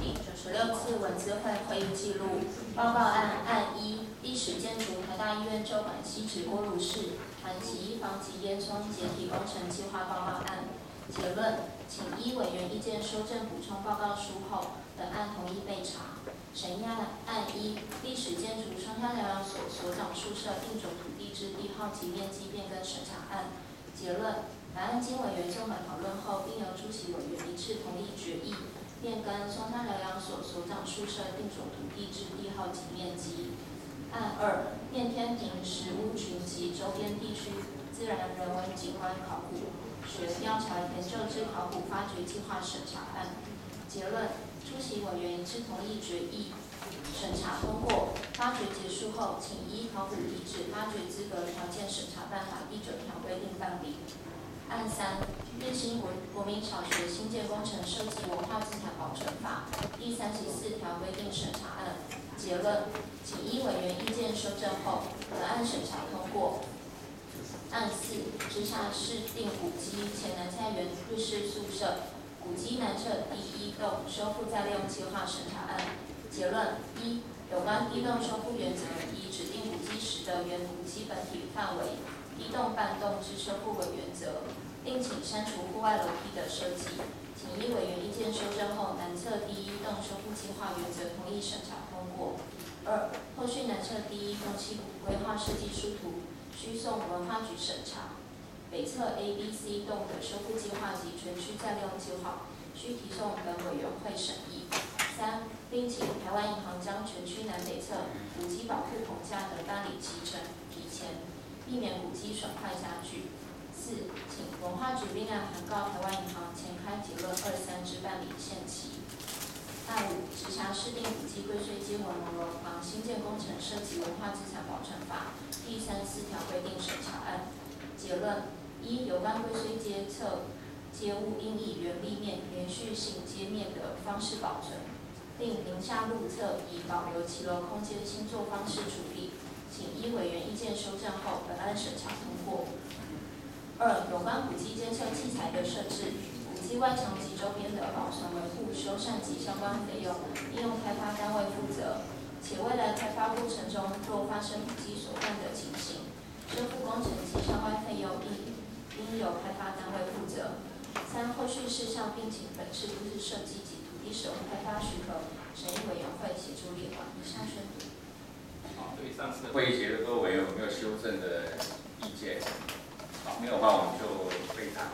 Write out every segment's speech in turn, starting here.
第96次文资会会议记录报告案一，历史建筑台大医院旧馆西址锅炉室含洗衣房及烟囱解体工程计划报告案。结论，请依委员意见修正补充报告书后，本案同意备查。审议案一，历史建筑双乡疗养所所长宿舍定种土地之地号及面积变更审查案。结论，本案经委员综合讨论后，并由出席委员一致同意决议，变更松山疗养所所长宿舍定种土地之地号及面积。案二，面天坪石屋群及周边地区自然人文景观考古学调查研究之考古发掘计划审查案。结论，出席委员一致同意决议，审查通过。发掘结束后，请依考古遗址发掘资格条件审查办法第9条规定办理。案三，日新国民小学新建工程设计文化资产保存法第34条规定审查案。结论，请依委员意见修正后，本案审查通过。案四，直辖市定古迹前南菜园日式宿舍古迹南侧第1栋修复再利用计划审查案。结论一，有关地动修复原则，以指定古迹时的原古迹本体范围、地动半动之修复为原则，另请删除户外楼梯的设计。请依委员意见修正后，南侧第1栋修复计划原则同意审查通过。二，后续南侧第1栋西部规划设计书图需送文化局审查。北侧 A、B、C 栋的修复计划及全区再利用计划需提送本委员会审议。三，并请台湾银行将全区南北侧古迹保护棚架的办理期程提前，避免古迹损坏加剧。四，请文化局另案函告台湾银行前开结论23之办理限期。案五，直辖市定古迹归税金文楼房新建工程设计文化资产保存法第34条规定审查案。结论一，有关归税街侧街屋应以原立面连续性街面的方式保存，另宁夏路侧以保留骑楼空间新作方式处理，请依委员意见修正后，本案审查通过。二，有关古迹监测器材的设置，古迹外墙及周边的保存维护、修缮及相关费用，应用开发单位负责，且未来开发过程中若发生古迹所犯的情形，修复工程及相关费用应由开发单位负责。三，后续事项并请本市都市设计及土地使用开发许可审议委员会协助列管。以上宣读。 好，对上次会议结束，各位有没有修正的意见？好，没有的话我们就备查。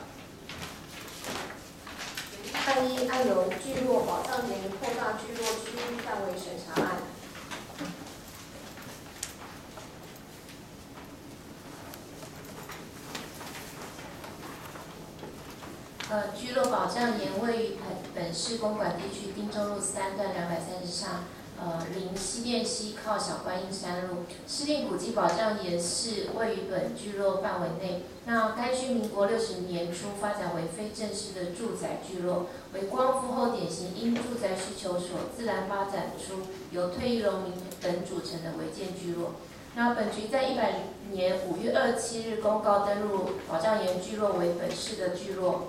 案一，按由聚落保障原扩大聚落区域范围审查案。 聚落保障岩位于本市公馆地区汀州路3段230上，临西店西靠小观音山路。市定古迹保障岩是位于本聚落范围内。那该区民国60年初发展为非正式的住宅聚落，为光复后典型因住宅需求所自然发展出由退役农民等组成的违建聚落。那本局在100年5月27日公告登录保障岩聚落为本市的聚落。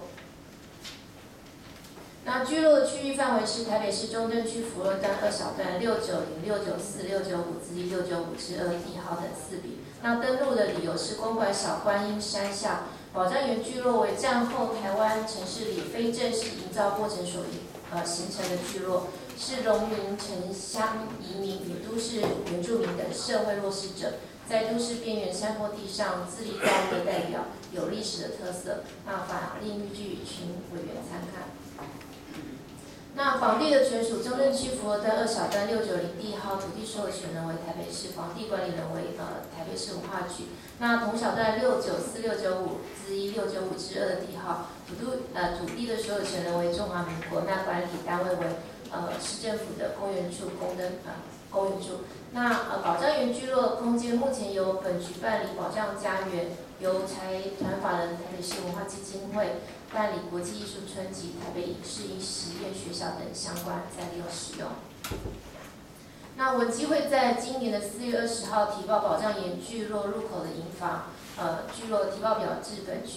那聚落的区域范围是台北市中正区福乐段2小段690、694、695之1、695之2地号等4笔。那登录的理由是公馆小观音山下保障岩聚落为战后台湾城市里非正式营造过程所形成的聚落，是农民、城乡移民与都市原住民等社会弱势者在都市边缘山坡地上自立造物的代表，有历史的特色。那法令依据请委员参看。那房地的权属中正区福和段2小段690地号，土地所有权人为台北市，房地管理人为台北市文化局。那同小段694、695之1、695之2的地号，土地的所有权人为中华民国，那管理单位为市政府的公园处公园处。那保障园聚落空间目前由本局办理保障家园，由财团法人台北市文化基金会办理国际艺术村及台北影视实验学校等相关再利用使用。那文基会在今年的4月20号提报保障岩聚落入口的营房聚落提报表至本局。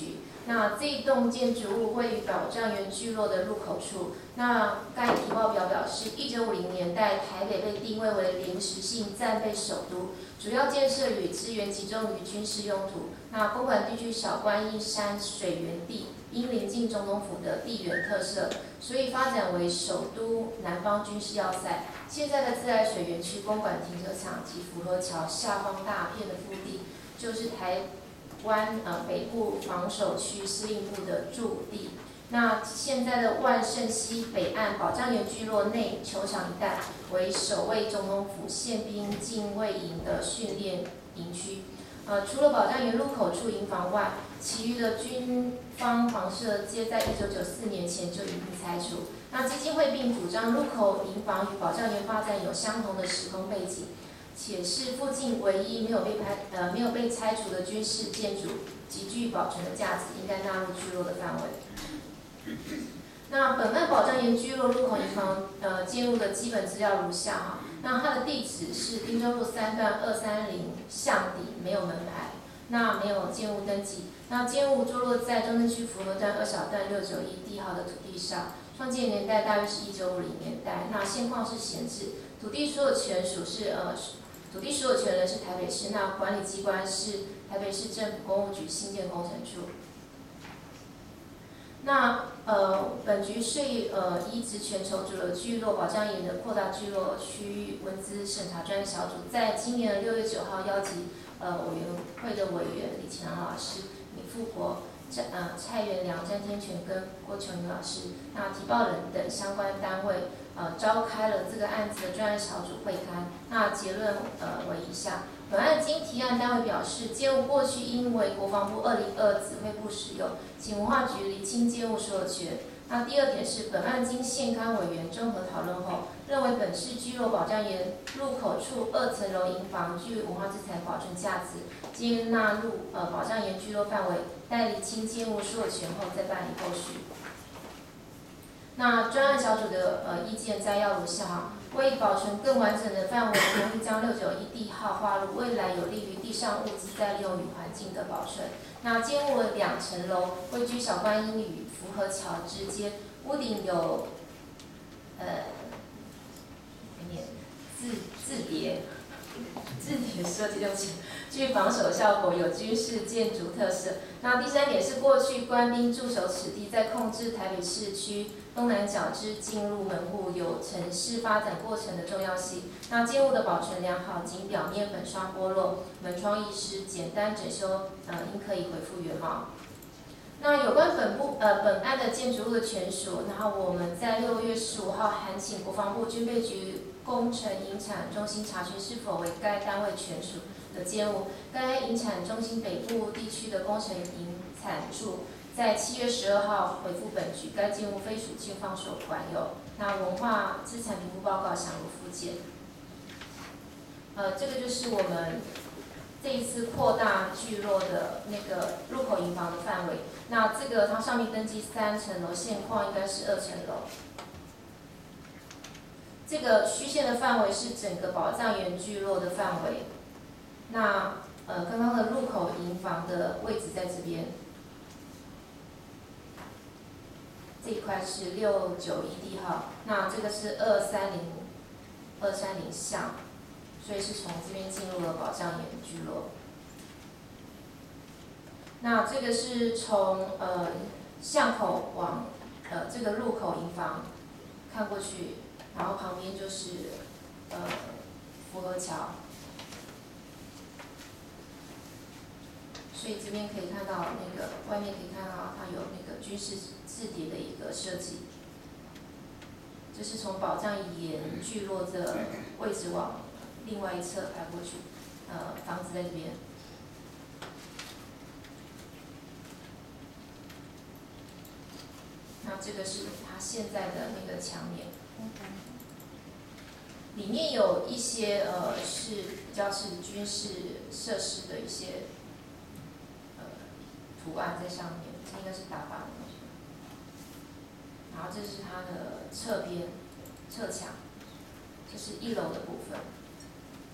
那这一栋建筑物位于保障园聚落的入口处。那该提报表表示，1950年代台北被定位为临时性战备首都，主要建设与资源集中于军事用途。那公馆地区小观音山水源地，因临近总统府的地缘特色，所以发展为首都南方军事要塞。现在的自来水园区、公馆停车场及福和桥下方大片的腹地，就是台湾北部防守区司令部的驻地。那现在的万盛西北岸保障园聚落内球场一带为守卫总统府宪兵禁卫营的训练营区。除了保障园入口处营房外，其余的军方房舍皆在1994年前就一并拆除。那基金会并主张入口营房与保障园发展有相同的时空背景，且是附近唯一没有被拆除的军事建筑，极具保存的价值，应该纳入聚落的范围。那本案保障园聚落入口营房建物的基本资料如下哈。那它的地址是汀州路3段230巷底，没有门牌，那没有建物登记。那建物坐落在中正区福和段2小段691地号的土地上，创建年代大约是1950年代。那现况是闲置，土地所有权人是台北市，那管理机关是台北市政府公务局新建工程处。那本局依职权筹组了聚落保障营的扩大聚落区域文资审查专业小组，在今年的6月9号邀集委员会的委员李乾朗老师、李富国、蔡元良、詹天全跟郭琼云老师，那提报人等相关单位召开了这个案子的专案小组会勘。那结论为以下。本案经提案单位表示，建物过去因为国防部202指挥部使用，请文化局厘清建物所有权。那第二点是，本案经现勘委员综合讨论后，认为本市聚落保障园入口处2层楼营房具文化资产保存价值，皆纳入保障园聚落范围，待厘清建物所有权后再办理后续。那专案小组的意见摘要如下哈。为保存更完整的范围，容易将691地号划入，未来有利于地上物资再利用与环境的保存。那建物2层楼，位居小观音与福和桥之间，屋顶有字叠设计，对不起，具防守效果，有军事建筑特色。那第三点是，过去官兵驻守此地，在控制台北市区东南角之进入门户，有城市发展过程的重要性。那建物的保存良好，仅表面粉刷剥落，门窗易失，简单整修应可以恢复原貌。那有关本案的建筑物的权属，然后我们在6月15号函请国防部军备局工程营产中心查询是否为该单位权属的建物。该营产中心北部地区的工程营产处在7月12号回复本局，该建物非属军方所管有。那文化资产评估报告详如附件。这个就是我们这一次扩大聚落的那个入口营房的范围。那这个它上面登记3层楼，现况应该是2层楼。这个虚线的范围是整个保障园聚落的范围。那刚刚的入口营房的位置在这边，这一块是691地号，那这个是230巷，所以是从这边进入了保障园聚落。那这个是从巷口往这个入口营房看过去，然后旁边就是福和桥。所以这边可以看到那个外面可以看到它有那个军事字叠的一个设计。这是从保障园聚落的位置往另外一侧拍过去，房子在这边。那这个是它现在的那个墙面，里面有一些是比较是军事设施的一些图案在上面，这应该是打靶的东西。然后这是它的侧边、侧墙，这是1楼的部分。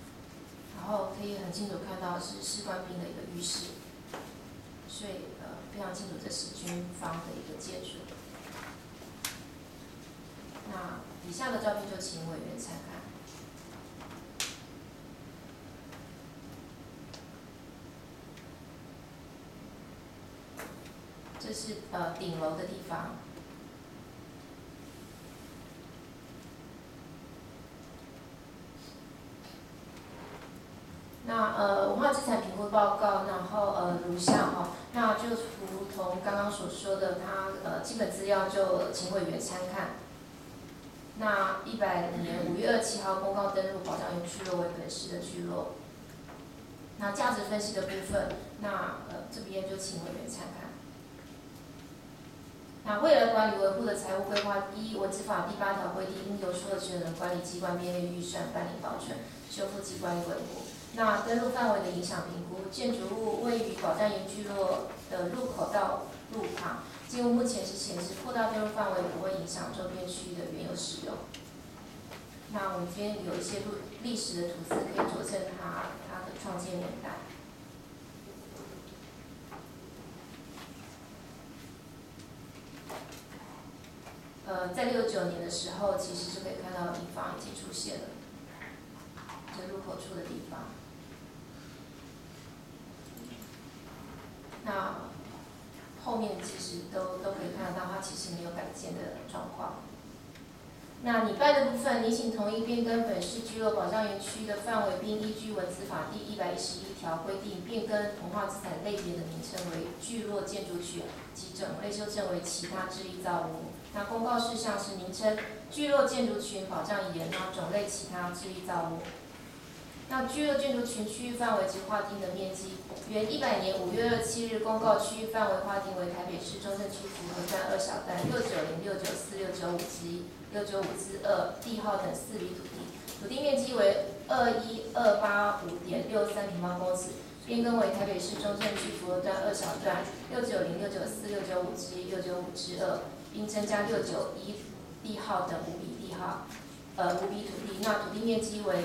然后可以很清楚看到是士官兵的一个浴室，所以非常清楚这是军方的一个建筑。那以下的照片就请委员参看。这是顶楼的地方。那文化资产评估报告，然后如下哈，那就如同刚刚所说的，它基本资料就请委员参看。那100年5月27号公告登录保障园聚落为本市的聚落。那价值分析的部分，那这边就请委员参看。那未来管理维护的财务规划，依文字法第8条规定，应由所有权人管理机关编列预算办理保全、修复及管理维护。那登录范围的影响评估，建筑物位于保障园聚落的入口到路旁，建物目前是显示扩大登录范围不会影响周边区域的原有使用。那我们这边有一些历史的图资可以佐证它的创建年代。在69年的时候，其实就可以看到营房已经出现了，在入口处的地方。那后面其实都可以看得到，它其实没有改建的状况。那拟办的部分，拟请同意变更本市聚落保障园区的范围，并依据文字法第111条规定，变更文化资产类别的名称为聚落建筑群及种类修正为其他之一造物。那公告事项是名称聚落建筑群保障岩，那种类其他之一造物。那聚落建筑群区域范围及划定的面积，原100年5月27日公告区域范围划定为台北市中正区福和段2小段690694695之1、695之2地号等4笔土地，土地面积为21285.63平方公尺，变更为台北市中正区福和段2小段690694695之1、695之2，并增加691地号等5笔地号5笔土地，那土地面积为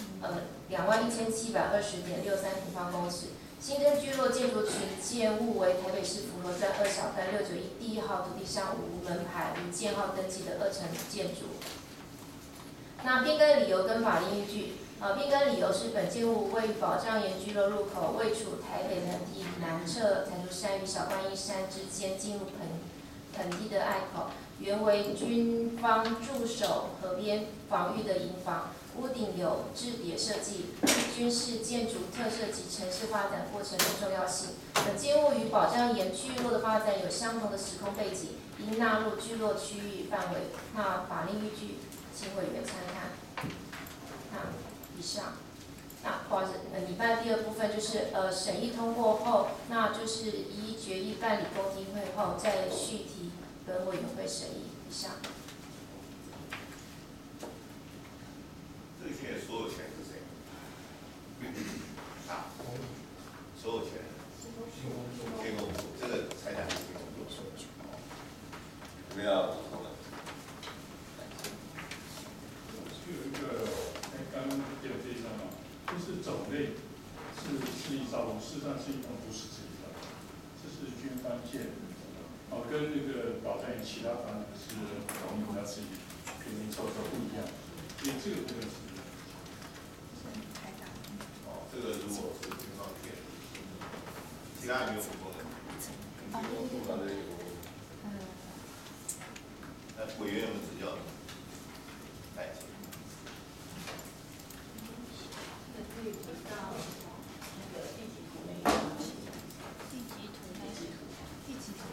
21720.63平方公尺。新增聚落建筑群建物为台北市福和段2小段691地号土地上无门牌、无建号登记的2层建筑。那变更理由跟法令依据，变更理由是本建物位于保障园聚落入口，位处台北盆地南侧彩竹山与小观音山之间，进入盆地的隘口，原为军方驻守河边防御的营房。屋顶有置叠设计，军事建筑特色及城市发展过程的重要性。本建物与保障岩聚落的发展有相同的时空背景，应纳入聚落区域范围。那法令依据，请委员参看。那以上，那不好意思，礼拜第2部分就是审议通过后，那就是依决议办理公听会后，再续提本委员会审议。以上。 这些所有权是谁？啊，所有权，天公所，这个财产是天公所。 不要补充了。 就有一个，刚刚也有这一张嘛，就是种类是一造物，事实上是一种不是这一造物，这是军方建的，跟那个保障园其他房子是同一家自己拼拼凑凑不一样，所以这个部分是。 这个如果是军方建的，其他没有补充的。那委员有没有指教？来， 可以回到那个地籍图那个地籍图。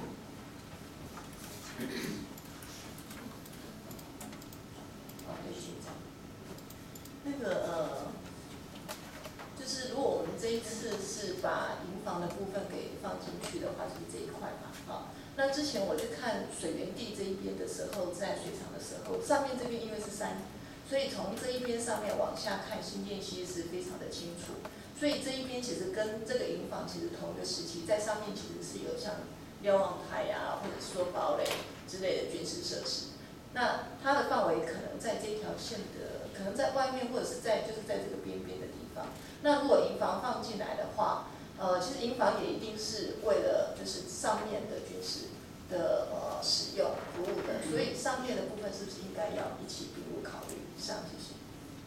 好，对，学长。那个就是如果我们这一次是把营房的部分给放进去的话，就是这一块嘛，那之前我去看水源地这一边的时候，在水厂的时候，上面这边因为是山，所以从这一边上面往下看新店溪是非常的清楚。所以这一边其实跟这个营房其实同一个时期，在上面其实是有像瞭望台啊，或者是说堡垒之类的军事设施。那它的范围可能在这条线的，可能在外面，或者是在就是在这个边边的地方。那如果营房放进来的话， 其实营房也一定是为了就是上面的军事的使用服务的，所以上面的部分是不是应该要一起并入考虑？以上谢谢。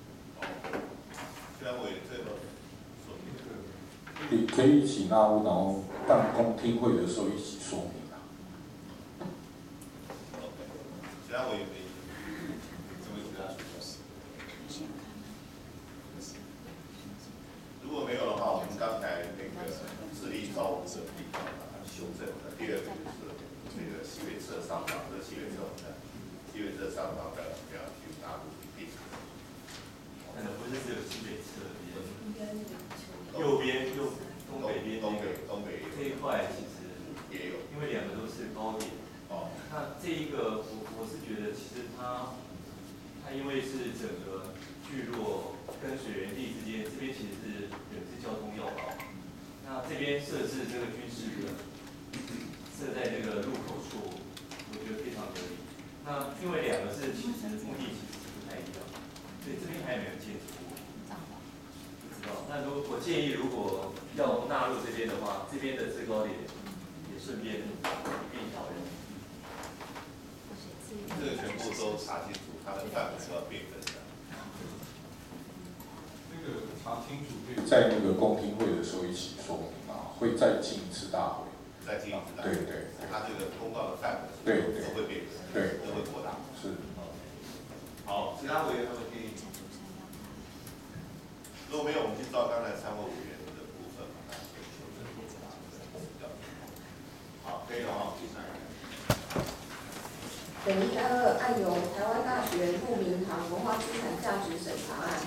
虽然我也这个说也可以一起纳入，然后办公听会的时候一起说明啊。 虽然我也可以。如果没有的话，我们刚才那个智力造物者地方把它修正的。第二个就是这个西北侧上方，这是西北侧的，西北侧上方的要去纳入一并。 可能不是只有西北侧边，右边东北边东北这一块其实也有， 因为两个都是高点。 哦， 那这一个我是觉得其实它因为是整个聚落跟水源地之间，这边其实是交通要道。那这边设置这个军事的，设在这个入口处，我觉得非常合理。那因为两个是其实目的其实不太一样，所以这边还有没有建筑物？不知道。那我建议如果要纳入这边的话，这边的制高点也顺便一并讨论。 这个全部都查清楚，它的范围要变更的。 那个查清楚，可以在那个公听会的时候一起说明啊，会再进一次大会。 再进一次大会。 对对。 它这个公告的范围对都会变更， 对， 都会扩大。 是。 好，其他委员他们建议。如果没有，我们就照刚才参会委员的部分把它修正过来。好，可以了哈，第三个。 本132案由台湾大学鹿鸣堂文化资产价值审查案。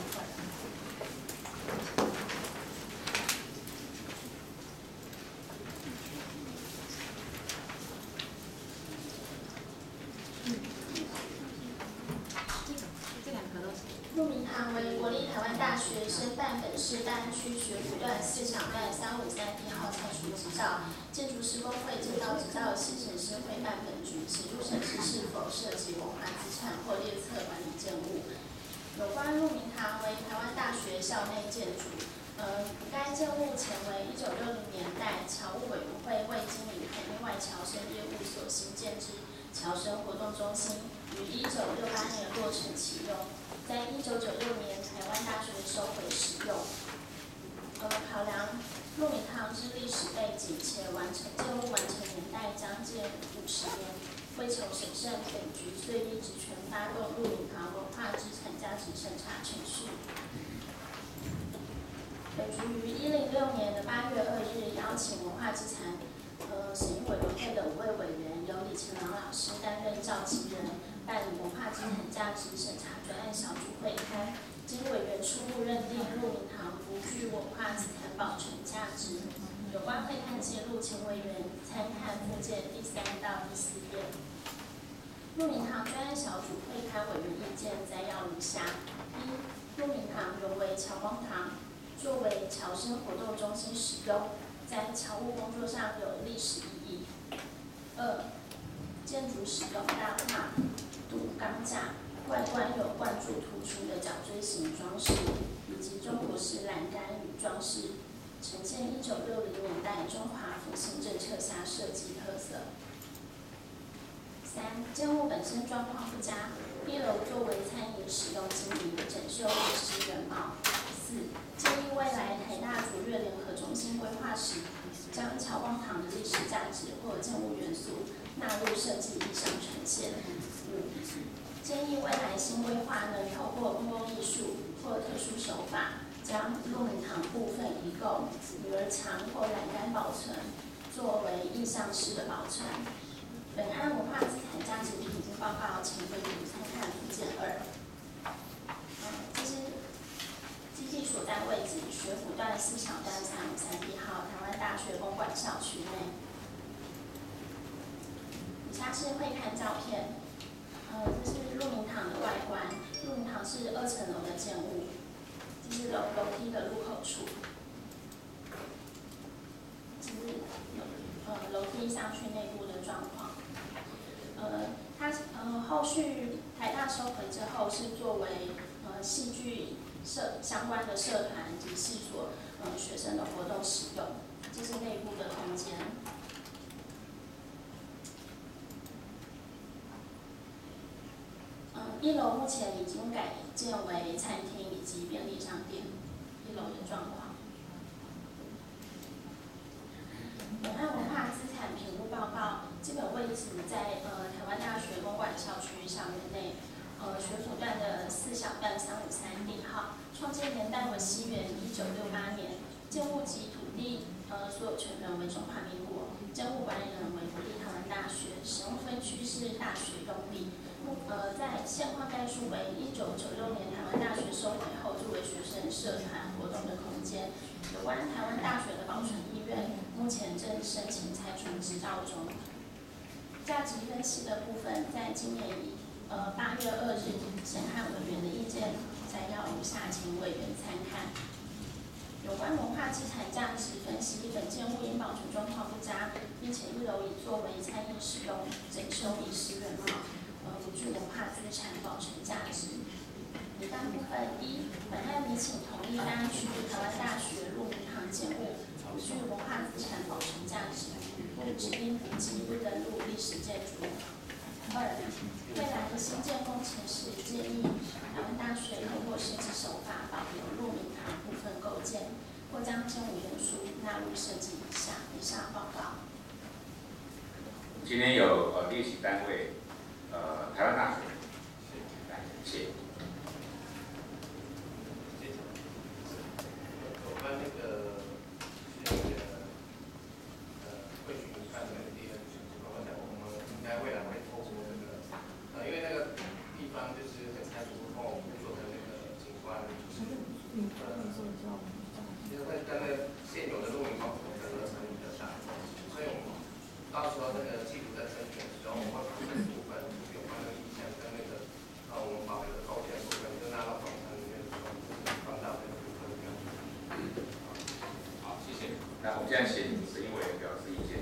鹿鸣堂为国立台湾大学申办本市大安区学府段4场段353号参属执照，建筑施工会接到执照系审师会办本局，协助审视是否涉及文化资产或列册管理建物。有关鹿鸣堂为台湾大学校内建筑，该建物前为1960年代侨务委员会为经营海内外侨生业务所新建之侨生活动中心，于1968年落成启用。在1996年，台湾大学收回使用。考量鹿鸣堂之历史背景，且建物完成年代将近50年，为求审慎，本局遂依职权发动鹿鸣堂文化资产价值审查程序。本局于106年的8月2日邀请文化资产审议委员会的5位委员，由李成郎老师担任召集人，办理文化资产价值审查专案小组会开。经委员初步认定鹿鸣堂不具文化资产保存价值。有关会刊记录，请委员参看附件第3到第4页。鹿鸣堂专案小组会刊委员意见摘要如下：一、鹿鸣堂原为侨光堂，作为侨生活动中心使用，在侨务工作上有历史意义。2、建筑使用大马镀钢架，外观有灌注突出的角锥形装饰，以及中国式栏杆与装饰，呈现1960年代中华复兴政策下设计特色。3、建物本身状况不佳，一楼作为餐饮使用经营，整修有失原貌。4、建议未来台大卓越联合中心规划时，将侨光堂的历史价值或建物元素纳入设计意向呈现。5、建议未来新规划能透过公共艺术或特殊手法，将鹿鸣堂部分移构女儿墙或栏杆保存，作为意象式的保存。本案文化资产价值评估报告，请委员参看附件2。这是基地所在位置：学府段4场段353号，台湾大学公馆校区内。以下是会刊照片。这是鹿鸣堂的外观。鹿鸣堂是2层楼的建物，这是楼梯的入口处。这是楼梯上去内部的状况。它后续台大收回之后，是作为戏剧相关的社团及系所学生的活动使用。这是内部的空间。1楼目前已经改建为餐厅以及便利商店，1楼的状况。本案文化资产评估报告基本位置在台湾大学公馆校区校园内，学府段的4小段353地号，创建年代为西元1968年，建物及土地所有权人为中华民国，建物管理人为国立台湾大学，使用分区是大学用地。在现况概述为1996年台湾大学收回后作为学生社团活动的空间。有关台湾大学的保存意愿，目前正申请拆除执照中。价值分析的部分，在今年8月2日审判委员的意见摘要如下，请委员参看。有关文化资产价值分析，本建物因保存状况不佳，并且1楼已作为餐饮使用，整修以示原貌，不具文化资产保存价值。拟单部分1，本案拟请同意大安区台湾大学鹿鸣堂建物不具文化资产保存价值，不指定古迹，不登录历史建筑。2，未来的新建工程时，建议台湾大学通过设计手法保留鹿鸣堂部分构件，或将建物元素纳入设计以下。以上报告。 今天有列席单位，台湾大学，谢谢。 有关那个会询判的第2个情况，我想我们应该未来会透过这个，因为那个地方就是很清楚后工作的那个景观，就是会跟那个现有的录影棚的合成比较大，所以我们到时候那个技术在甄选的时候，我们会把这个部分有关的意向跟那个我们保留的构件部分，就纳到总成里面的时候，放到这个部分里面。 好，谢谢。那我们现在请审议委员表示意见。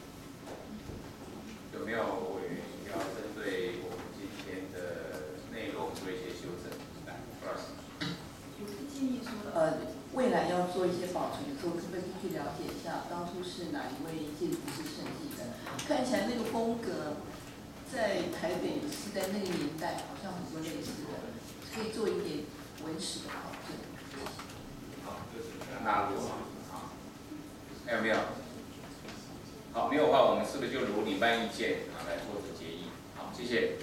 有没有委员要针对我们今天的内容做一些修正？来，朱老师。 我是建议说，未来要做一些保存的时候，可不可以去了解一下当初是哪一位建筑师设计的？看起来那个风格在台北是在那个年代好像很多类似的，可以做一点文史的考证。 好，就是纳入啊。还有没有？好，没有的话，我们是不是就如领办意见来做这决议？好，谢谢。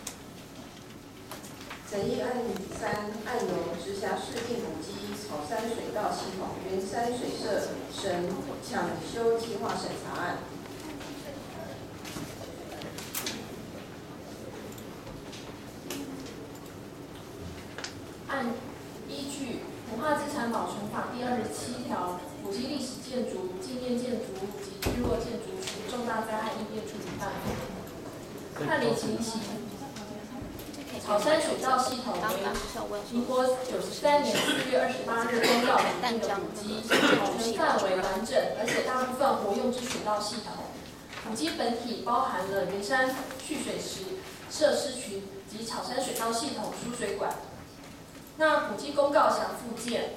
审议案3，案由直辖市定古迹草山水道系统圆山水社省抢修计划审查案。 按依据《文化资产保存法》第27条，古迹历史建筑、纪念建筑物及聚落建筑属重大灾害应变处理办法。办理情形。草山水道系统为民国93年4月28日公告引进的古迹，保存范围完整，而且大部分活用之水道系统。古迹本体包含了圆山蓄水池设施群及草山水道系统输水管。那古迹公告详附件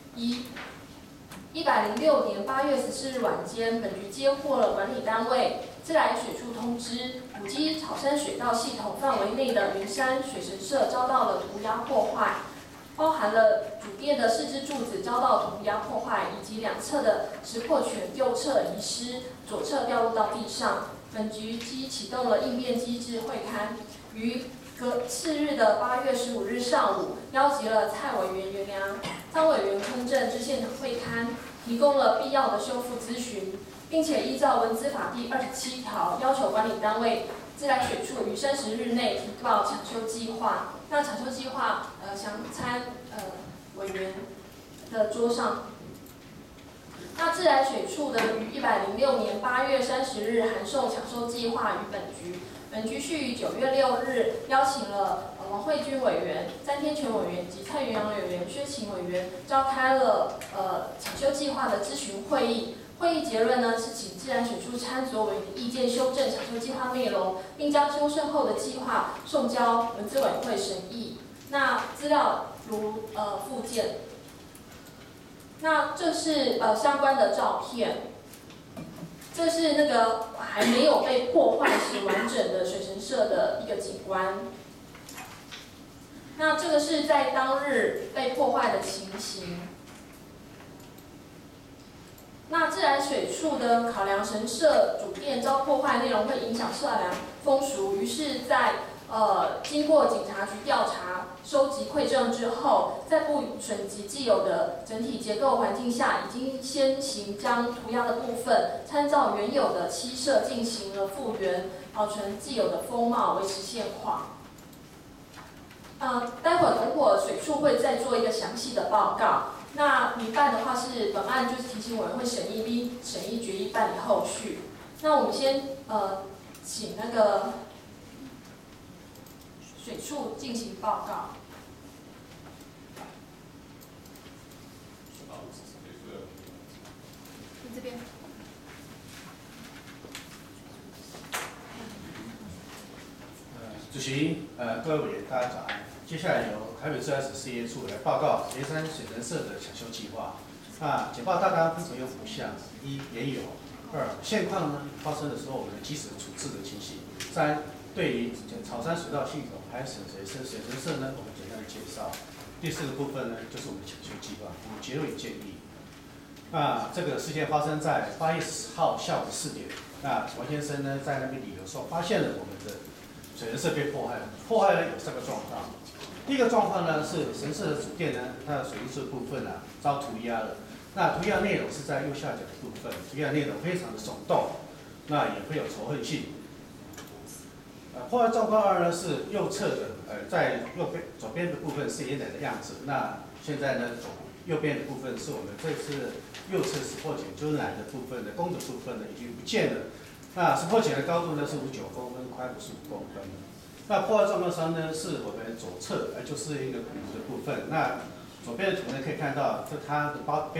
106年8月14日晚间，本局接获了管理单位自来水处通知，古迹草山水道系统范围内的圆山水神社遭到了涂鸦破坏，包含了主殿的4支柱子遭到涂鸦破坏，以及2侧的石破泉右侧遗失，左侧掉落到地上。本局即启动了应变机制会勘，于次日的8月15日上午，邀集了蔡委员袁良、张委员坤正至现场会勘，提供了必要的修复咨询，并且依照文资法第27条，要求管理单位自来水处于30日内提报抢修计划。那抢修计划详参委员的桌上。那自来水处的于106年8月30日函授抢修计划于本局。本局续于9月6日邀请了王惠君委员、詹天全委员及蔡元阳委员、薛勤委员召开了抢修计划的咨询会议。会议结论呢是请自来水处参所委员的意见修正抢修计划内容，并将修正后的计划送交文资委员会审议。那资料如附件。 那这是相关的照片，这是那个还没有被破坏时完整的水神社的一个景观。那这个是在当日被破坏的情形。那自来水处的考量神社主殿遭破坏内容会影响社良风俗，于是在经过警察局调查、收集馈证之后，在不损及既有的整体结构环境下，已经先行将涂鸦的部分参照原有的漆设进行了复原，保存既有的风貌，维持现况。待会同伙水处会再做一个详细的报告。那民办的话是本案就是提醒委员会审议并审议决议办理后续。那我们先请那个水处进行报告。你这边。 主席，各位委员，大家早安。接下来由台北市政府事业处来报告盐山水神社的抢修计划。简报大纲分成有5项：一、原有；二、现况呢发生的时候我们及时处置的情形；三、对于草山水道系统还有水神社呢，我们简单的介绍。第4个部分呢，就是我们的抢修计划，我们结论与建议。这个事件发生在8月10号下午4点。王先生呢在那边旅游的时候，发现了我们的水神社被破坏了。破坏呢有3个状况。第一个状况呢是神社的主殿呢，它的水利这部分遭涂鸦了。那涂鸦内容是在右下角的部分，涂鸦内容非常的耸动，也会有仇恨性。破坏状况2呢是右侧的，在左边的部分是原来的样子。那现在呢右边的部分是我们这次右侧石破井就是南的部分的弓的部分呢已经不见了。那石破井的高度呢是59公分，宽55公分。那破坏状况3呢是我们左侧，就是一个骨的部分。那左边的图呢可以看到，这它的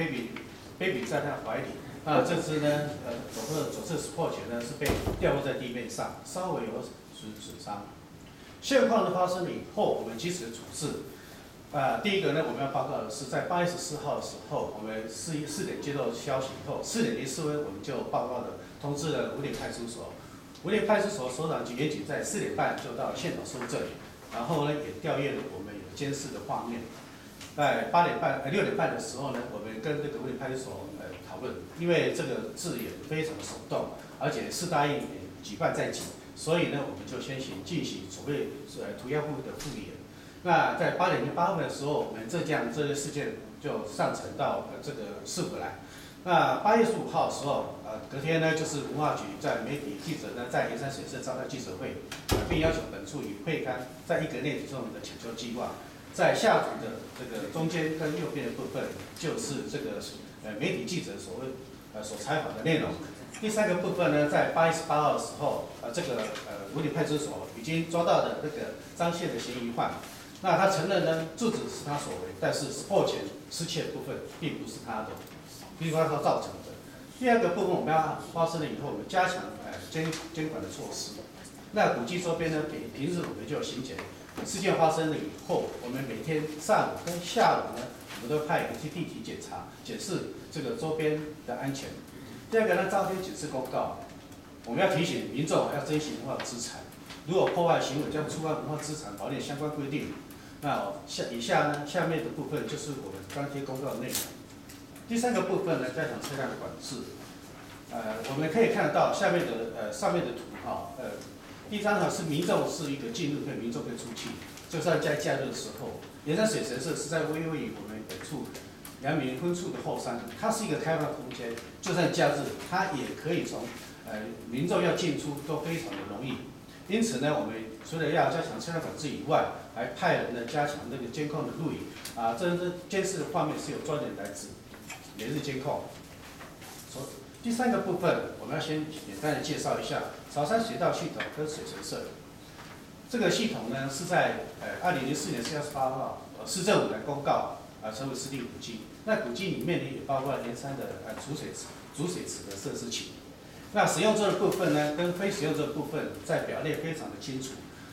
baby 在它怀里。那这只呢，左侧石破井呢是被掉落在地面上，稍微有损伤。现况的发生以后，我们及时的处置。第一个呢，我们要报告的是，在8月14号的时候，我们4点接到消息以后，4点04分我们就报告了，通知了武岭派出所。武岭派出所所长及员警在4点半就到现场搜证，然后呢也调阅了我们有监视的画面。在6点半的时候呢，我们跟这个武岭派出所讨论，因为这个字眼非常的耸动，而且是答应举办在即，所以呢我们就先进行所谓涂鸦部的复原。那在8点08分的时候，我们这个事件就上呈到这个市府来。那8月15号的时候，隔天呢，就是文化局在媒体记者呢在盐山水社召开记者会，并要求本处与会刊在1个内提出我们的抢修计划。在下图的这个中间跟右边的部分，就是这个媒体记者所采访的内容。第3个部分呢，在8月18号的时候，这个武岭派出所已经抓到的这个张姓的嫌疑犯。那他承认呢，住址是他所为，但是石破井失窃的部分并不是他造成的。第2个部分我们要发生了以后，我们加强监管的措施。那古迹周边呢，平日我们就有巡检。事件发生了以后，我们每天上午跟下午呢，我们都派人去地体检视这个周边的安全。第2个呢，张贴警示公告，我们要提醒民众要珍惜文化资产，如果破坏行为将触犯文化资产法令相关规定。那以下呢，下面的部分就是我们张贴公告的内容。第3个部分呢，加强车辆的管制。我们可以看到下面的上面的图第1张是民众是一个进入，民众可以出去。就算在假日的时候，盐山水神社是在位于我们北处阳明分处的后山，它是一个开放空间，就算假日，它也可以从民众要进出都非常的容易。因此呢，我们除了要加强车辆管制以外，还派人呢加强那个监控的录影。这监视的画面是有专人来指每日监控。第3个部分，我们要先简单的介绍一下草山水道系统跟水神社。这个系统呢是在2004年4月18号，市政府来公告成为湿地古迹。那古迹里面呢也包括盐山的主水池的设施群。那使用这个部分呢，跟非使用这个部分在表列非常的清楚。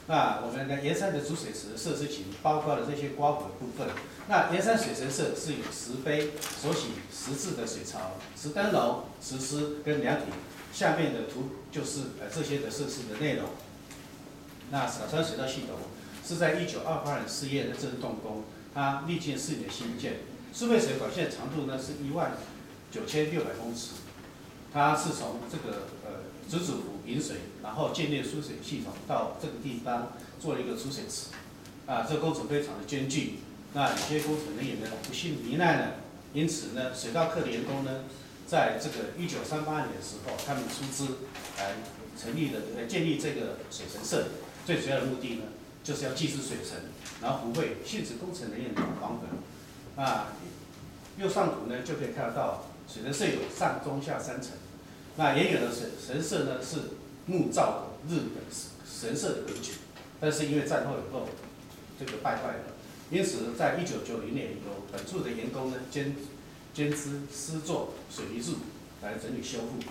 那我们的盐山的主水池设施群包括了这些刮湖的部分。那盐山水神社是有石碑、手洗石质的水槽、石灯笼、石狮跟凉亭。下面的图就是这些的设施的内容。那草山水道系统是在1928年4月的正式动工，它历经4年新建，输配水管线长度呢是19600公尺，它是从这个竹子湖引水，然后建立输水系统到这个地方做了一个储水池，这个工程非常的艰巨，那有些工程人员呢不幸罹难了，因此呢水道课的员工呢，在这个1938年的时候，他们出资来建立这个水神社，最主要的目的呢就是要祭祀水神，然后抚慰殉职工程人员的亡魂。右上图呢就可以看得到，水神社有上中下3层。那原有的神社呢是木造的日本神社的格局，但是因为战后以后这个败坏了，因此在1990年有本处的员工呢兼资施作水泥柱来整理修复。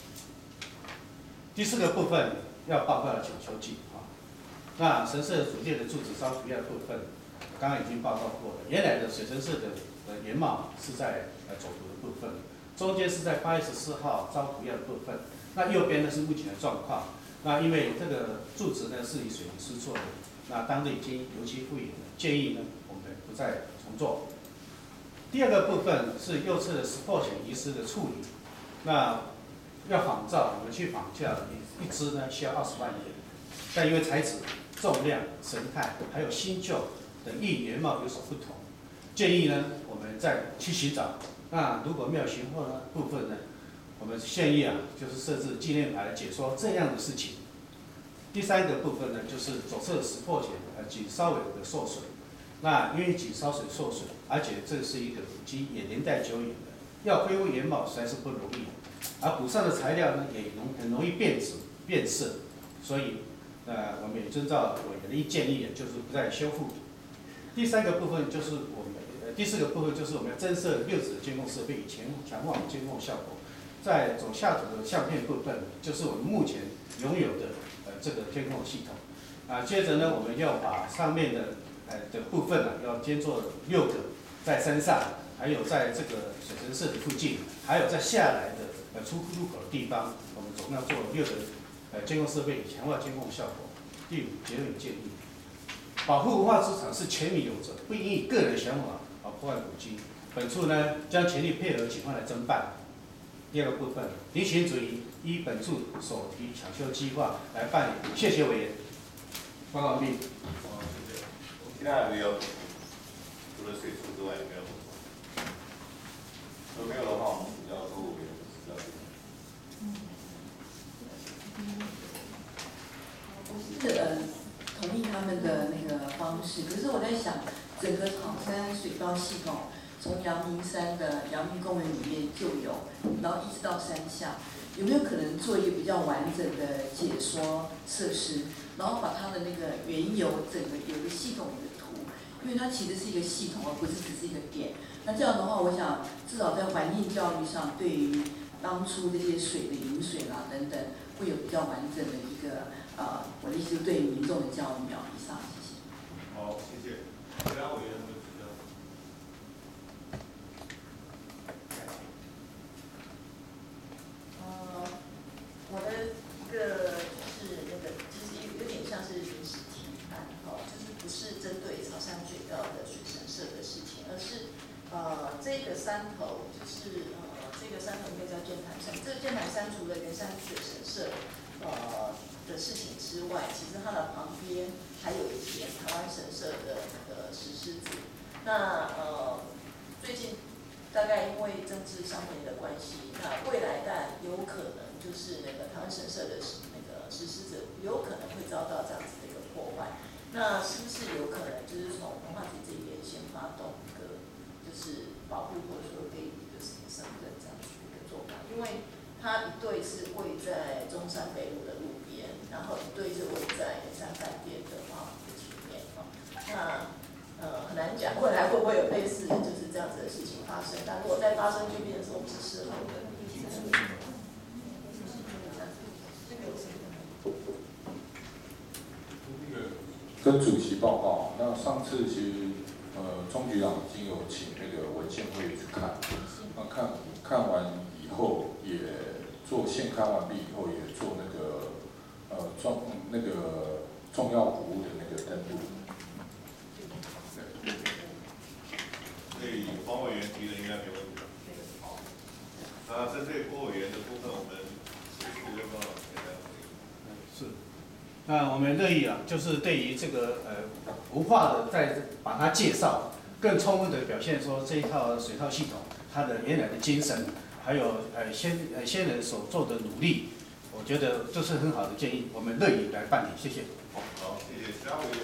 第4个部分要报告的抢修计划。那神社主殿的柱子烧涂鸦的部分，刚刚已经报告过了。原来的水神社的原貌是在走图的部分。中间是在8月14号招涂鸦的部分，那右边呢是目前的状况。那因为这个柱子呢是以水泥施作的，那当地已经油漆复原了，建议呢我们不再重做。第2个部分是右侧的石破险遗失的处理，那要仿照我们去仿价，一只呢需要20万元，但因为材质、重量、神态还有新旧等异原貌有所不同，建议呢我们再去寻找。那如果没有寻获的部分呢，我们建议就是设置纪念牌来解说这样的事情。第3个部分呢，就是左侧石破险井稍微的受损。那因为井烧水受损，而且这是一个古迹，也年代久远的，要恢复原貌实在是不容易。而补上的材料呢，也很容易变质变色，所以我们也遵照委员的建议，就是不再修复。第3个部分就是第4个部分就是我们要增设6指的监控设备，以强化监控效果。在左下图的相片部分，就是我们目前拥有的这个监控系统。接着呢，我们要把上面的部分要兼做6个，在山上，还有在这个水神社的附近，还有在下来的出入口的地方，我们总共要做6个监控设备，以强化监控效果。第5，结论建议，保护文化资产是全民有责，不应以个人想法破坏古迹。本处呢将全力配合警方来侦办。第2个部分，林行主义依本处所提抢修计划来办理。谢谢委员。报告完毕。 谢谢。其他还没有，除了水处之外，有没有？如果没有的话，我们请教周委员指教。 我是同意他们的那个方式，可是我在想，整个草山水道系统从阳明山的阳明公园里面就有，然后一直到山下，有没有可能做一个比较完整的解说设施，然后把它的那个原有整个有一个系统的图，因为它其实是一个系统，而不是只是一个点。那这样的话，我想至少在环境教育上，对于当初这些水的饮水啦等等，会有比较完整的一个我的意思是对民众的教育以上，谢谢。 好，谢谢。其他委员有没有指教？ 我的一个就是那个，其实有点像是临时提案，就是不是针对草山水道的水神社的事情，而是这个山头就是这个山头应该叫剑潭山，这个剑潭山除了圆山水神社的事情之外，其实它的旁边还有一间台湾神社的石狮子。那最近大概因为政治上面的关系，那未来但有可能就是那个台湾神社的那个石狮子有可能会遭到这样子的一个破坏。那是不是有可能就是从文化局这边先发动一个就是保护或者说给予一个什么身份这样子的一个做法？因为它一对是位在中山北路的路边，然后一对是位在圆山饭店的花圃的前面那很难讲未来会不会有类似就是这样子的事情发生。但如果再发生，就变成是我们是事后的。 那个跟主席报告。那上次其实钟局长已经有请那个文献会去看，那看完以后也做现刊完毕以后也做那个重要服务的那个登录。 所以黄委员提的应该没问题。好，那针对郭委员的部分，我们水处要不要简单回应？ 是。那我们乐意啊，就是对于这个文化的再把它介绍，更充分的表现说这一套水套系统它的原来的精神，还有先人所做的努力，我觉得这是很好的建议，我们乐意来办理，谢谢。 好，谢谢。其他委员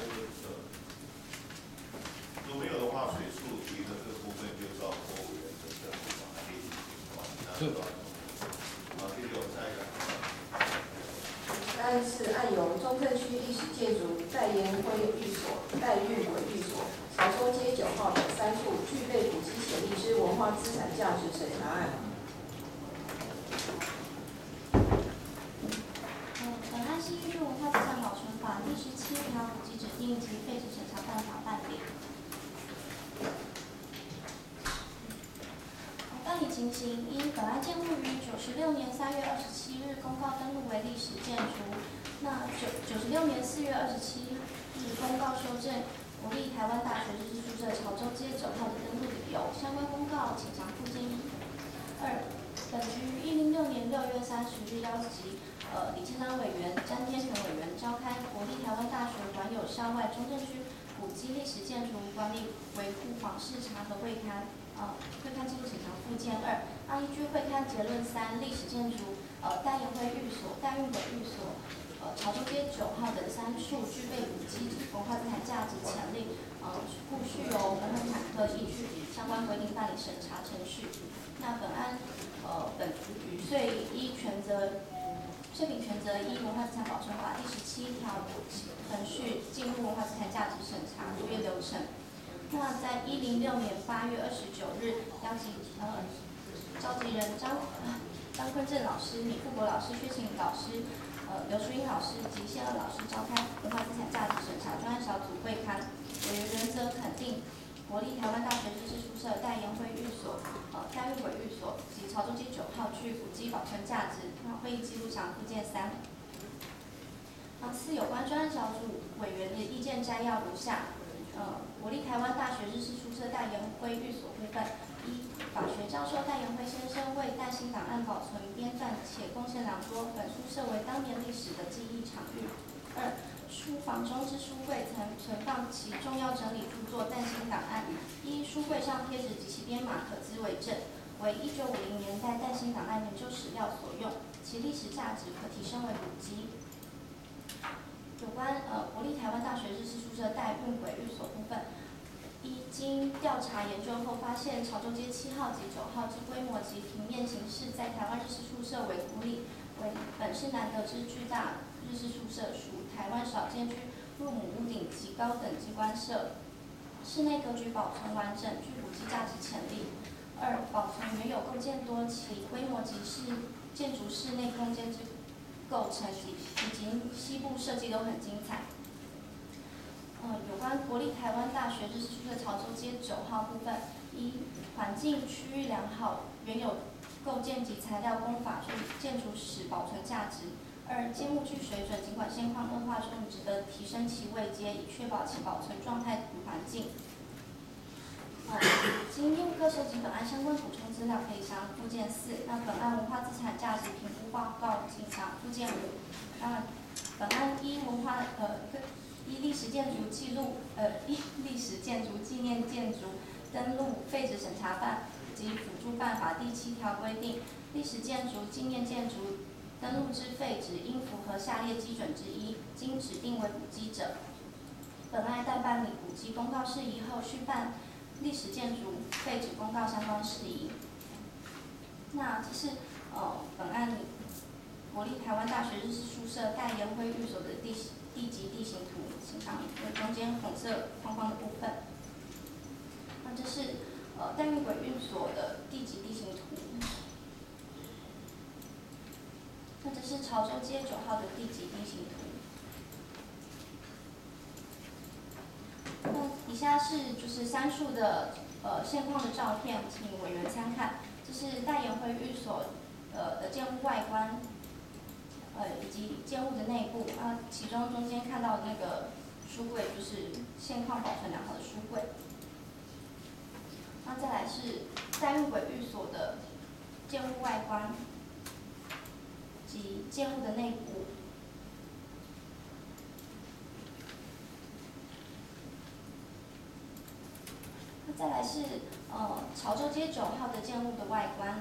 如果没有的话，水处提的这个部分就照郭委员的政府把它列进去，是吧？好，谢谢。我们下一个。 答案是案由中正区历史建筑戴延辉寓所、戴运伟寓所、潮州街9号等3处具备古迹潜力之文化资产价值审查案。 本案是依据《文化资产保存法》第17条古迹指定及废止审查办法办理。办理情形：一、本案建物于96年3月27日公告登录为历史建筑。那96年4月27日公告修正国立台湾大学日式宿舍潮州街9号的登录理由，相关公告请详附件1。二、本局于106年6月30日邀集李清章委员、詹天全委员召开国立台湾大学馆有校外中正区古迹历史建筑管理维护访视查核会刊。会刊进入审查附件2。依据会刊结论3，历史建筑戴延辉寓所、戴运伟寓所、潮州街9号等3处具备古迹文化资产价值潜力，故需由文化产科依据相关规定办理审查程序。那本案本局遂依权责。税品权责依文化资产保存法第17条程序进入文化资产价值审查作业流程。那在106年8月29日，召集人张坤正老师、米富国老师、薛庆老师、刘淑英老师及谢二老师召开文化资产价值审查专案小组会刊，委员原则肯定国立台湾大学日式宿舍戴延辉寓所、戴运伟寓所及潮州街9号具古迹保存价值。那会议记录详附件3。4、有关专案小组委员的意见摘要如下。国立台湾大学日式宿舍戴延辉寓所部分：一、法学教授戴延辉先生为戴兴档案保存编撰且贡献良多，本宿舍为当年历史的记忆场域。二、书房中之书柜曾存放其重要整理著作戴兴档案，依书柜上贴纸及其编码可资为证，为1950年代戴兴档案研究史料所用，其历史价值可提升为古迹。有关国立台湾大学日式宿舍戴运伟寓所部分，一、经调查研究后发现，潮州街7号及9号之规模及平面形式，在台湾日式宿舍为古里，为本市难得之巨大日式宿舍，属台湾少见具入母屋顶及高等机关设，室内格局保存完整，具古迹价值潜力。二、保存原有构件多，其规模及建筑室内空间之构成以及西部设计都很精彩。有关国立台湾大学日式宿舍潮州街9号部分：一、环境区域良好，原有构件及材料工法具建筑史保存价值。二、建物具水准，尽管现况恶化中，值得提升其位阶，以确保其保存状态与环境。经业务科收集本案相关补充资料，可以详附件4。那本案文化资产价值评估报告，请详附件5。那本案依历史建筑记录依历史建筑纪念建筑登录废止审查办及辅助办法第7条规定，历史建筑纪念建筑登录之废止，应符合下列基准之一，经指定为古迹者。本案待办理古迹公告事宜后，续办历史建筑废止公告相关事宜。那这是本案国立台湾大学日式宿舍戴延辉寓所的地级地形图，请看中间红色框框的部分。那这是戴运伟寓所的地级地形图。那这是潮州街9号的地级地形图。 下是就是3处的现况的照片，请委员参看。这是代研会寓所的建物外观，以及建物的内部啊，其中中间看到那个书柜就是现况保存良好的书柜。那再来是代运轨寓所的建物外观及建物的内部。那再来是潮州街9号的建物的外观，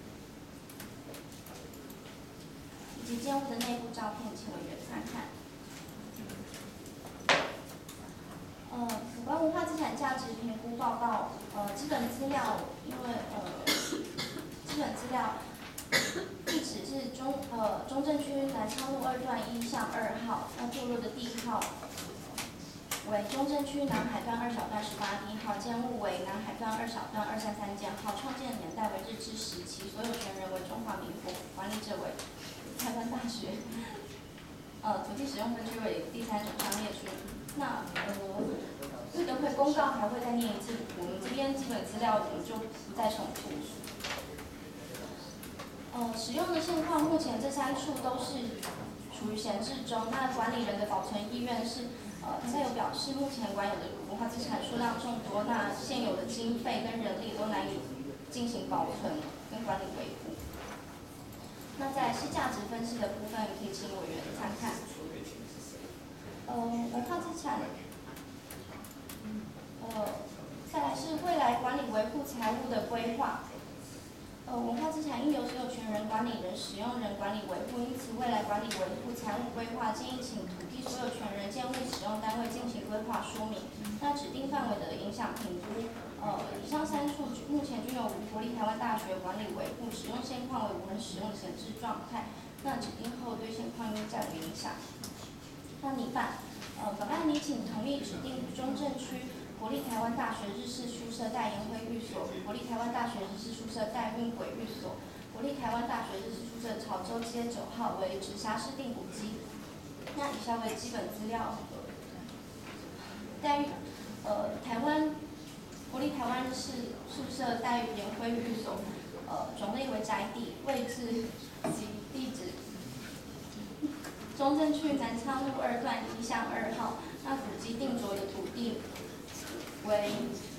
以及建物的内部照片，请委员参看。有关文化资产价值评估报告，基本资料，因为基本资料地址是中正区南昌路2段1巷2号，那坐落的地号为中正区南海段2小段18地号，建物为南海段2小段233间号，创建年代为日治时期，所有权人为中华民国，管理者为台湾大学，土地使用分区为第3种商业区。那这个会公告还会再念一次，我们这边基本资料我们就不再重复。使用的现况，目前这3处都是处于闲置中。那管理人的保存意愿是，他有表示，目前管有的文化资产数量众多，那现有的经费跟人力都难以进行保存跟管理维护。那再来是价值分析的部分，可以请委员参看。文化资产，再来是未来管理维护财务的规划。文化资产应由所有权人、管理人、使用人管理维护，因此未来管理维护财务规划建议请土地所有权人、建物使用单位进行规划说明。那指定范围的影响评估，以上3处目前均由国立台湾大学管理维护，使用现况为无人使用闲置状态。那指定后对现况应暂无影响。那拟办，本案拟请同意指定中正区国立台湾大学日式宿舍代研会寓所、国立台湾大学日式宿舍代运轨寓所、国立台湾大学日式宿舍潮州街9号为直辖市定古迹。那以下为基本资料。台湾国立台湾日式宿舍代研会寓所，种类为宅地，位置及地址。中正区南昌路2段1巷2号，那古迹定着的土地为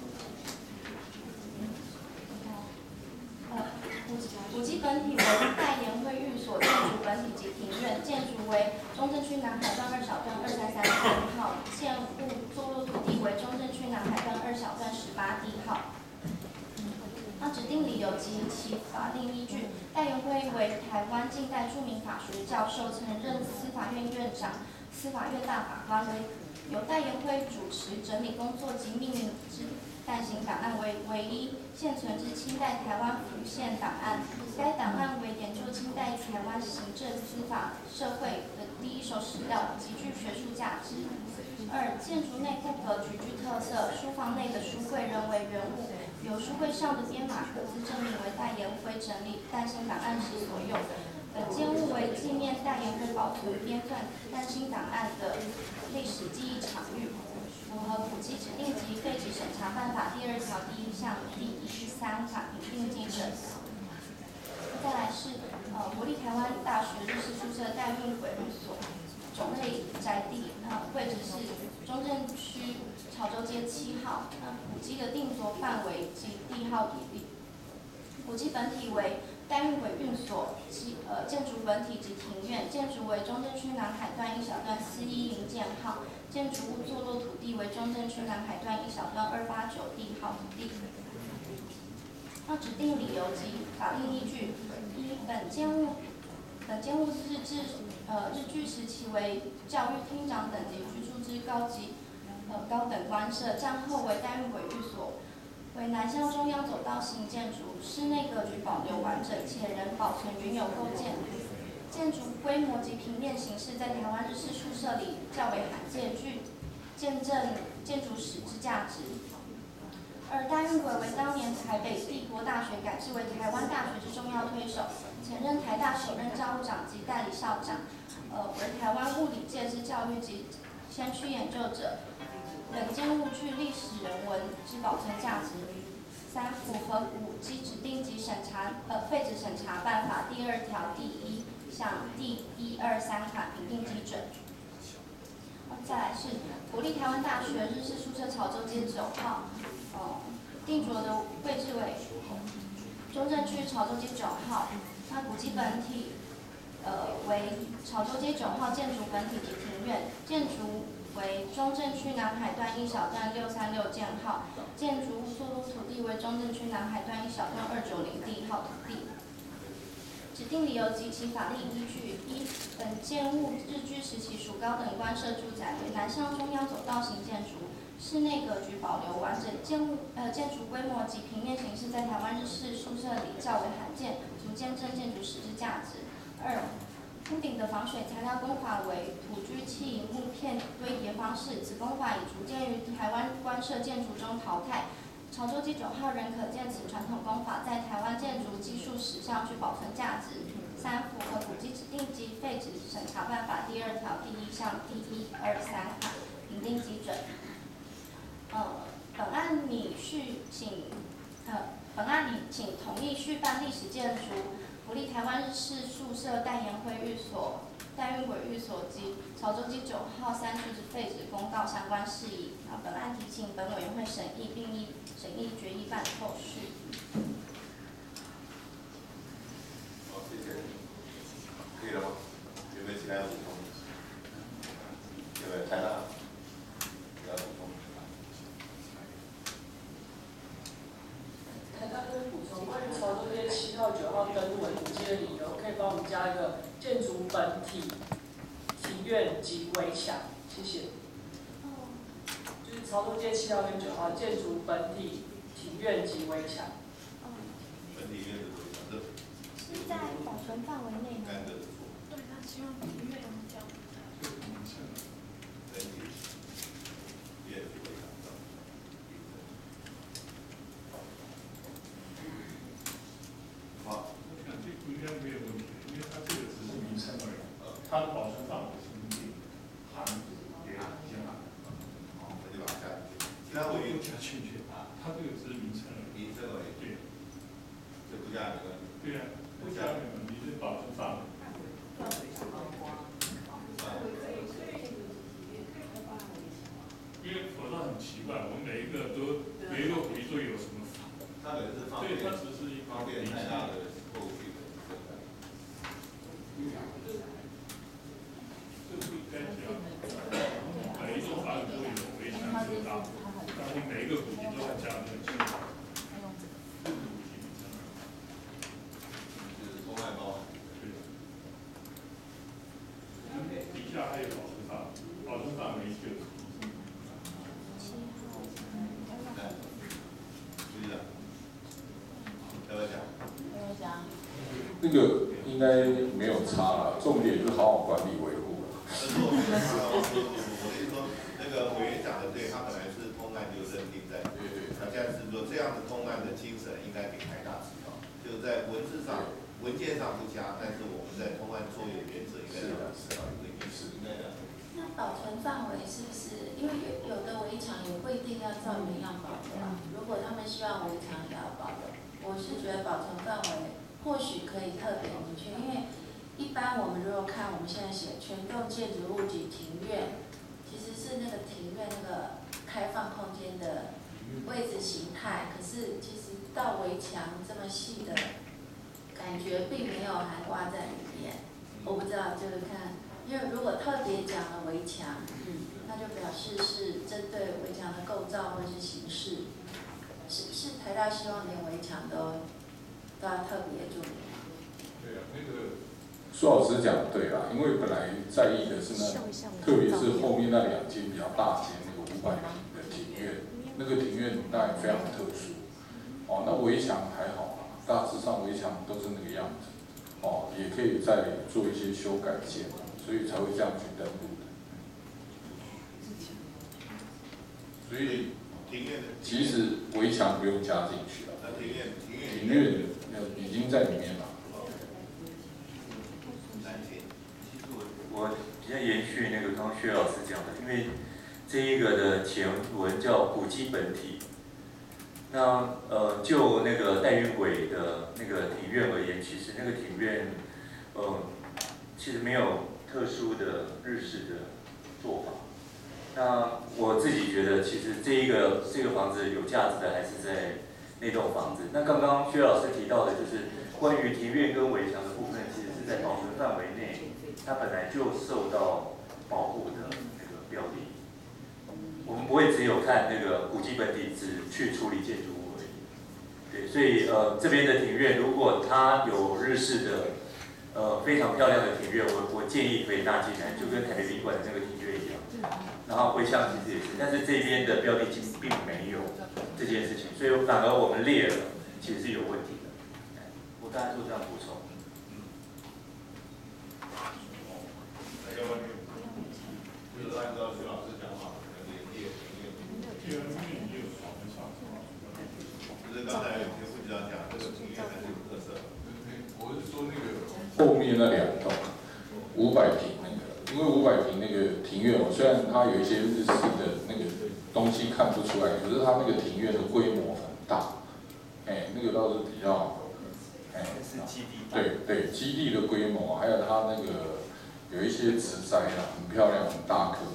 古迹本体为代研会寓所，建筑本体及庭院，建筑为中正区南海段2小段233地号，建物坐落土地为中正区南海段2小段18地号。那指定理由及其法定依据，代研会为台湾近代著名法学教授，曾任司法院院长、司法院大法官，由代研会主持整理工作及命名之代行档案为唯一现存之清代台湾府县档案。该档案为研究清代台湾行政、司法、社会的第一手史料，极具学术价值。2、建筑内部格局具特色，书房内的书柜仍为原物，由书柜上的编码刻字证明为代研会整理代行档案时所用。本建物为纪念代研会保存编纂代行档案的历史记忆场域，符合古迹指定及废止审查办法第2条第1项第13款评定基准。再来是国立台湾大学日式宿舍代运轨寓所，种类宅地，位置是中正区潮州街7号。古迹的定着范围及地号比例。古迹本体为代运轨寓所，建筑本体及庭院，建筑为中正区南海段1小段410间号，建筑物坐落土地为中正区南海段1小段289地号土地。那指定理由及法定依据： 1、本建物日据时期为教育厅长等级居住之高等官舍，战后为代运轨寓所，为南向中央走道型建筑，室内格局保留完整，且仍保存原有构建。建筑规模及平面形式在台湾日式宿舍里较为罕见，具见证建筑史之价值。2、代运轨为当年台北帝国大学改制为台湾大学之重要推手，前任台大首任教务长及代理校长，为台湾物理界之教育及先驱研究者。 等建物具历史人文之保存价值。3、符合古迹指定及废止审查办法第2条第1项第1、2、3款评定基准。再来是国立台湾大学日式宿舍潮州街9号，定着的位置为中正区潮州街9号。那古迹本体为潮州街9号建筑本体及庭院，建筑为中正区南海段1小段636建号，建筑物坐落土地为中正区南海段1小段290地号土地。指定理由及其法令依据：1、本建物日据时期属高等官舍住宅，为南向中央走道型建筑，室内格局保留完整，建筑规模及平面形式在台湾日式宿舍里较为罕见，足见证建筑实质价值。2、屋顶的防水材料工法为土居砌木片堆叠方式，此工法已逐渐于台湾官舍建筑中淘汰。潮州街9号仍可见此传统工法在台湾建筑技术史上具保存价值。3、符合古迹指定及废止审查办法第2条第1项第1、2、3款评定基准。本案拟请同意续办历史建筑福利台湾日式宿舍代研会寓所、代运轨寓所及潮州街9号3区之废止公告相关事宜。本案提请本委员会审议，并依审议决议办后续。 好，谢谢。可以了吗？有没有其他要补充？有没有台大要补充？ 台大跟补充关于潮州街7号、9号登录为古迹的理由，可以帮我们加一个建筑本体、庭院及围墙，谢谢。就是潮州街7号跟9号建筑本体、庭院及围墙。 本体院的围墙的。 是在保存范围内吗？ 对， 他希望庭院这样。 本体院围墙。好， 我想这个应该没有问题，因为它这个只是名称而已，它的保存范围是不定，含也行啊。 好，那就把它加进去。其他委员加进去啊，它这个只是名称而已。 名称而已。 对。 这不加没关系。 对呀，不加没问题，是保存范围。因为否则很奇怪，我们每一个古迹都有什么？ 它本是方便， 对，它只是一方便太大的后续的。 这个应该这样，每一栋房子都有围墙有大，然后每一个古迹都要加这个清楚。 就是通案包。 对。底下还有保存范围就。 那个应该没有差了，重点是好好管理维护了。 我是说，那个委员讲的对，他本来是通案就认定在，对，他现在是说这样的通案的精神应该给台大知道，就是在文字上、文件上不加，但是我们在通案作业原则应该要知道一个意思，应该的。 那保存范围是不是因为有的围墙也不一定要照原样保留啊？如果他们希望围墙也要保留，我是觉得保存范围或许可以特别明确，因为一般我们如果看我们现在写全栋建筑物及庭院，其实是那个庭院那个开放空间的位置形态，可是其实到围墙这么细的感觉并没有涵盖在里面。我不知道这个看。因为如果特别讲了围墙，那就表示是针对围墙的构造或是形式，是台大希望连围墙都要特别注意。 对啊，那个苏老师讲的对啦，因为本来在意的是特别是后面那2间比较大间那个500平的庭院，那个庭院当然非常特殊。那围墙还好啦，大致上围墙都是那个样子。也可以再做一些修改件。所以才会这样去登录的。所以其实围墙不用加进去了，庭院已经在里面了。 我比较延续那个刚刚薛老师讲的，因为这一个的前文叫古迹本体。那就那个代运委的那个庭院而言，其实那个庭院其实没有特殊的日式的做法。那我自己觉得，其实这个房子有价值的还是在那栋房子。那刚刚薛老师提到的，就是关于庭院跟围墙的部分，其实是在保存范围内，它本来就受到保护的那个标的。我们不会只有看那个古迹本体，只去处理建筑物而已。对，所以这边的庭院，如果它有日式的非常漂亮的庭院，我建议可以纳进来，就跟台北宾馆的那个庭院一样。然后围墙其实也是，但是这边的标的并没有这件事情，所以反而我们列了，其实是有问题的。我大概做这样补充。 就是按照徐老师讲法，就是刚才有些副局长讲，这个庭院还是有特色。 我是说那个后面那2栋500平那个，因为500平那个庭院，虽然它有一些日式的那个东西看不出来，可是它那个庭院的规模很大，那个倒是比较， 是基地。 对，基地的规模，还有它那个有一些植栽啦，很漂亮，很大棵，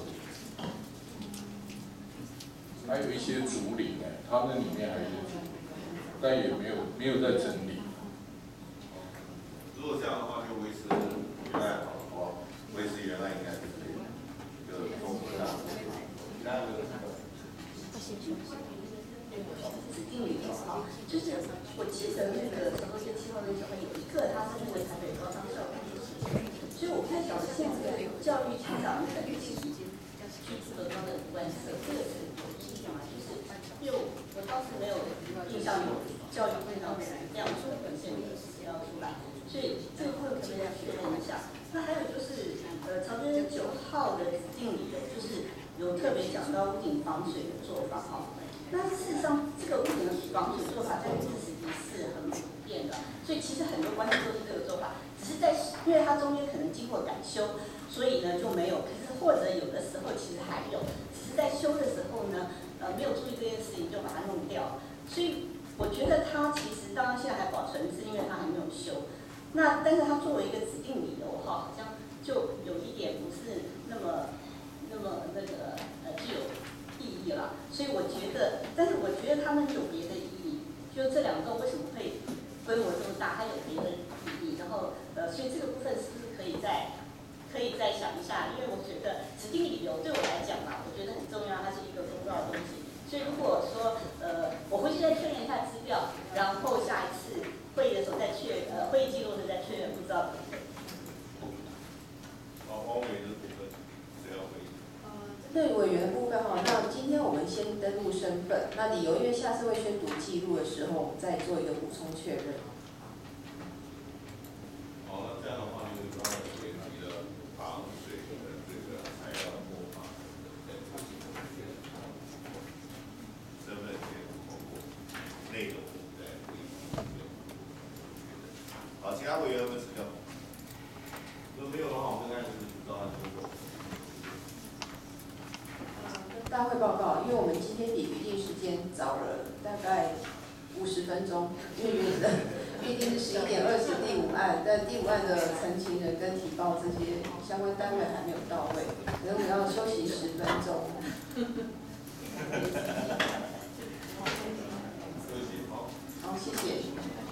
还有一些竹林它那里面还有一些竹林，但也没有在整理。 如果这样的话，就维持原来好的话，维持原来应该是一个综合大。 指定理由哈，就是我记得那个成都县7号那时候有一个，他是为台北高商校办的事情，所以我不太晓得现在这个教育厅长的去处的他的5万册，这个是有印象吗？就是因为我当时没有印象有教育会上这样子的文献的事情要出来，所以这个会可不可以确认一下？那还有就是朝天9号的指定理由就是有特别讲到屋顶防水的做法哈。那事实上，这个屋顶的防水做法在日式也是很普遍的，所以其实很多关系都是这个做法，只是在因为它中间可能经过改修，所以呢就没有。可是或者有的时候其实还有，只是在修的时候呢，没有注意这件事情就把它弄掉。所以我觉得它其实当然现在还保存，是因为它还没有修。那但是它作为一个指定理由哈，好像就有一点不是那么那个具有意义了，所以我觉得，但是我觉得他们有别的意义，就这2栋为什么会规模这么大，它有别的意义，然后所以这个部分是不是可以再想一下？因为我觉得指定理由对我来讲嘛，我觉得很重要，它是一个公告的东西，所以如果说我回去再确认一下资料，然后下一次会议的时候会议记录的再确认，不知道可不可以？ 好，王委的部分谁要回应？ 对委员的部分哈，那今天我们先登录身份，那理由因为下次会宣读记录的时候，我们再做一个补充确认。 好，那这样的话就是刚才所提的防水的这个材料模仿，身份先通过，内容再会议。好，其他委员有没有指教？如果没有的话，我们就开始照案通过。 大会报告，因为我们今天比预定时间早了大概50分钟，因为预定是11点20第5案，但第5案的陈情人跟提报这些相关单位还没有到位，可能我们要休息10分钟。 休息好。 好，谢谢。